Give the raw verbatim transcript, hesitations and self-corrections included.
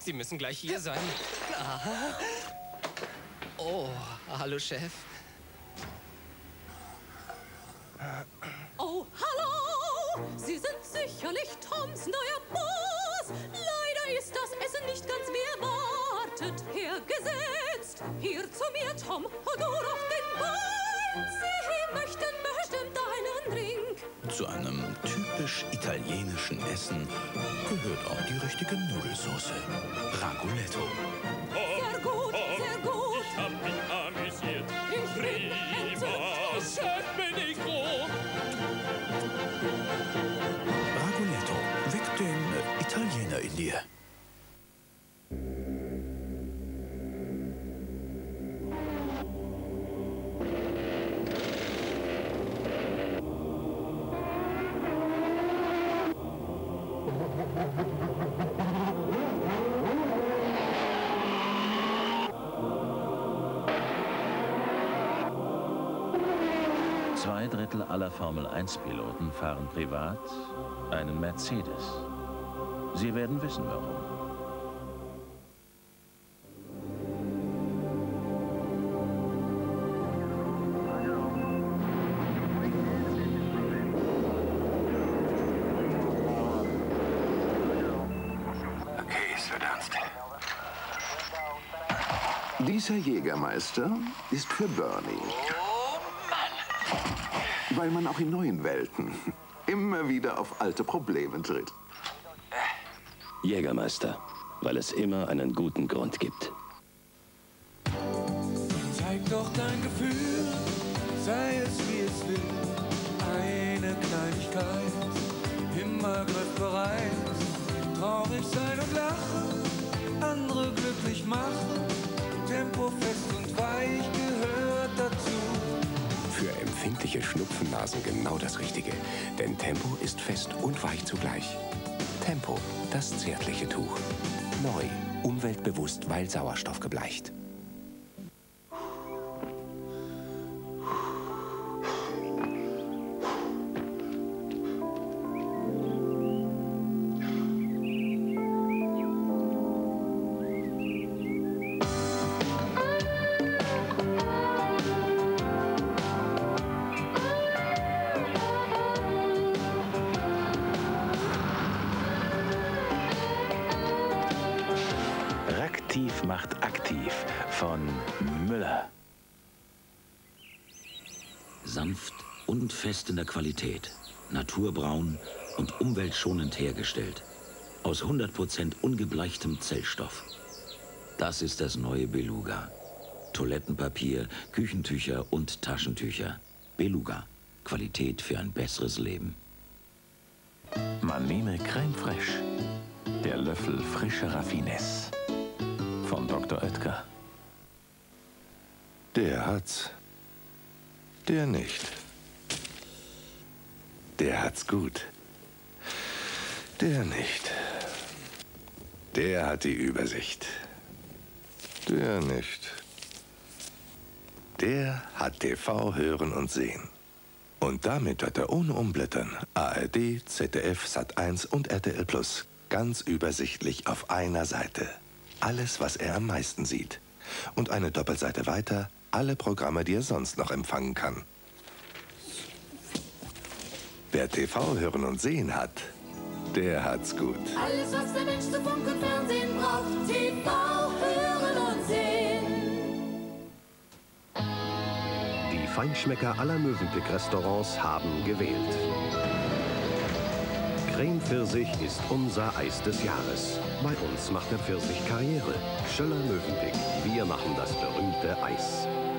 Sie müssen gleich hier sein. Ah. Oh, hallo, Chef. Oh, hallo! Sie sind sicherlich Toms neuer Boss. Leider ist das Essen nicht ganz wie erwartet hergesetzt. Hier zu mir, Tom, und du noch den Wein. Sie möchten bestimmt einen Drink. Zu einem typisch italienischen Essen gehört auch die richtige Nudelsauce. Ragoletto. Sehr gut, sehr gut. Ich hab mich amüsiert. Ich bin entzückt. Chef, bin ich froh. Ragoletto weckt den äh, Italiener in dir. Zwei Drittel aller Formel eins Piloten fahren privat einen Mercedes. Sie werden wissen, warum. Okay, es wird ernst. Dieser Jägermeister ist für Bernie. Weil man auch in neuen Welten immer wieder auf alte Probleme tritt. Jägermeister, weil es immer einen guten Grund gibt. Zeig doch dein Gefühl, sei es wie es will. Eine Kleinigkeit, immer griffbereit. Traurig sein und lachen, andere glücklich machen. Tempo fest und weich gehört dazu. Für empfindliche Schnupfennasen genau das Richtige. Denn Tempo ist fest und weich zugleich. Tempo, das zärtliche Tuch. Neu, umweltbewusst, weil Sauerstoff gebleicht. Raktiv macht aktiv von Müller. Sanft und fest in der Qualität, naturbraun und umweltschonend hergestellt. Aus hundert Prozent ungebleichtem Zellstoff. Das ist das neue Beluga. Toilettenpapier, Küchentücher und Taschentücher. Beluga. Qualität für ein besseres Leben. Man nehme Crème Fraiche. Der Löffel frische Raffinesse. Von Doktor Oetker. Der hat's. Der nicht. Der hat's gut. Der nicht. Der hat die Übersicht. Der nicht. Der hat T V hören und sehen. Und damit hat er ohne Umblättern A R D, Z D F, Sat eins und R T L Plus ganz übersichtlich auf einer Seite. Alles, was er am meisten sieht. Und eine Doppelseite weiter, alle Programme, die er sonst noch empfangen kann. Wer T V hören und sehen hat, der hat's gut. Alles, was der Mensch zu Funk und Fernsehen braucht. T V hören und sehen. Die Feinschmecker aller Mövenpick-Restaurants haben gewählt. Creme Pfirsich ist unser Eis des Jahres. Bei uns macht der Pfirsich Karriere. Schöller Mövenpick. Wir machen das berühmte Eis.